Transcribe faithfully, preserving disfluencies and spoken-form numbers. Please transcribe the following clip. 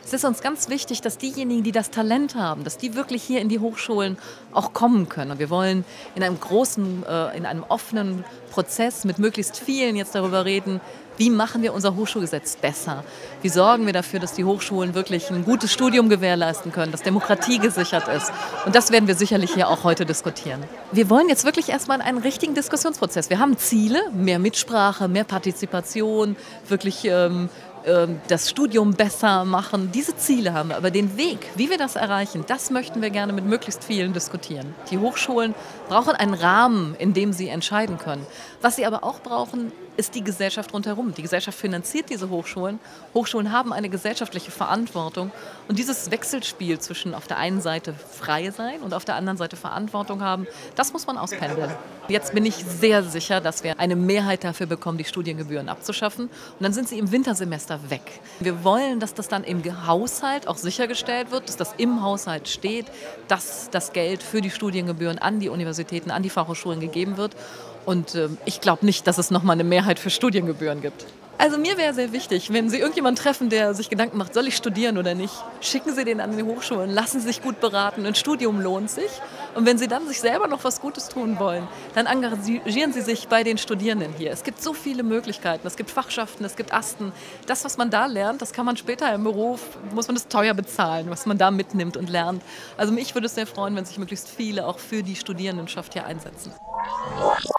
Es ist uns ganz wichtig, dass diejenigen, die das Talent haben, dass die wirklich hier in die Hochschulen auch kommen können. Und wir wollen in einem großen, äh, in einem offenen Prozess mit möglichst vielen jetzt darüber reden, wie machen wir unser Hochschulgesetz besser? Wie sorgen wir dafür, dass die Hochschulen wirklich ein gutes Studium gewährleisten können, dass Demokratie gesichert ist? Und das werden wir sicherlich hier auch heute diskutieren. Wir wollen jetzt wirklich erstmal einen richtigen Diskussionsprozess. Wir haben Ziele, mehr Mitsprache, mehr Partizipation, wirklich ähm, ähm, das Studium besser machen. Diese Ziele haben wir, aber den Weg, wie wir das erreichen, das möchten wir gerne mit möglichst vielen diskutieren. Die Hochschulen brauchen einen Rahmen, in dem sie entscheiden können. Was sie aber auch brauchen, ist die Gesellschaft rundherum. Die Gesellschaft finanziert diese Hochschulen. Hochschulen haben eine gesellschaftliche Verantwortung. Und dieses Wechselspiel zwischen auf der einen Seite frei sein und auf der anderen Seite Verantwortung haben, das muss man auspendeln. Jetzt bin ich sehr sicher, dass wir eine Mehrheit dafür bekommen, die Studiengebühren abzuschaffen. Und dann sind sie im Wintersemester weg. Wir wollen, dass das dann im Haushalt auch sichergestellt wird, dass das im Haushalt steht, dass das Geld für die Studiengebühren an die Universitäten, an die Fachhochschulen gegeben wird. Und äh, ich glaube nicht, dass es nochmal eine Mehrheit für Studiengebühren gibt. Also mir wäre sehr wichtig, wenn Sie irgendjemanden treffen, der sich Gedanken macht, soll ich studieren oder nicht, schicken Sie den an die Hochschulen, lassen Sie sich gut beraten, ein Studium lohnt sich. Und wenn Sie dann sich selber noch was Gutes tun wollen, dann engagieren Sie sich bei den Studierenden hier. Es gibt so viele Möglichkeiten, es gibt Fachschaften, es gibt Asten. Das, was man da lernt, das kann man später im Beruf, muss man das teuer bezahlen, was man da mitnimmt und lernt. Also mich würde es sehr freuen, wenn sich möglichst viele auch für die Studierendenschaft hier einsetzen.